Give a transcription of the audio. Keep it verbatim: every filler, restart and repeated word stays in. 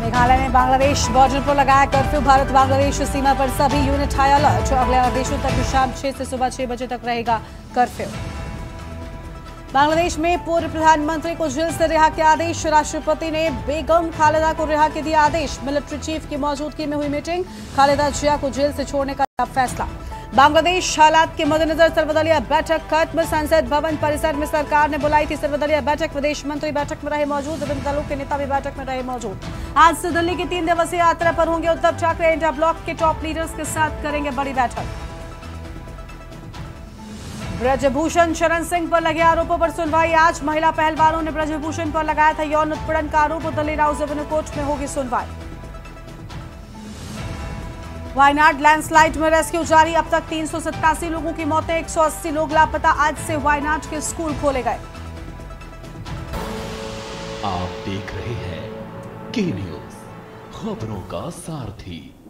मेघालय में बांग्लादेश बॉर्डर पर लगाया कर्फ्यू। भारत बांग्लादेश सीमा पर सभी यूनिट हाई अलर्ट। अगले आदेशों तक शाम छह से सुबह छह बजे तक रहेगा कर्फ्यू। बांग्लादेश में पूर्व प्रधानमंत्री को जेल से रिहा के आदेश। राष्ट्रपति ने बेगम खालिदा को रिहा के दिया आदेश। मिलिट्री चीफ की मौजूदगी में हुई मीटिंग। खालिदा जिया को जेल से छोड़ने का फैसला। बांग्लादेश हालात के मद्देनजर सर्वदलीय बैठक खत्म। संसद भवन परिसर में सरकार ने बुलाई थी सर्वदलीय बैठक। विदेश मंत्री बैठक में रहे मौजूद। विभिन्न दलों के नेता भी बैठक में रहे मौजूद। आज से दिल्ली की तीन दिवसीय यात्रा पर होंगे उद्धव ठाकरे। इंडिया ब्लॉक के टॉप लीडर्स के साथ करेंगे बड़ी बैठक। ब्रजभूषण शरण सिंह पर लगे आरोपों पर सुनवाई आज। महिला पहलवानों ने ब्रजभूषण पर लगाया था यौन उत्पीड़न का आरोप। दिल्ली राउस रेवेन्यू कोर्ट में होगी सुनवाई। वायनाड लैंडस्लाइड में रेस्क्यू जारी। अब तक तीन सौ सत्तासी लोगों की मौतें, एक सौ अस्सी लोग लापता। आज से वायनाड के स्कूल खोले गए। आप देख रहे हैं के न्यूज, खबरों का सारथी।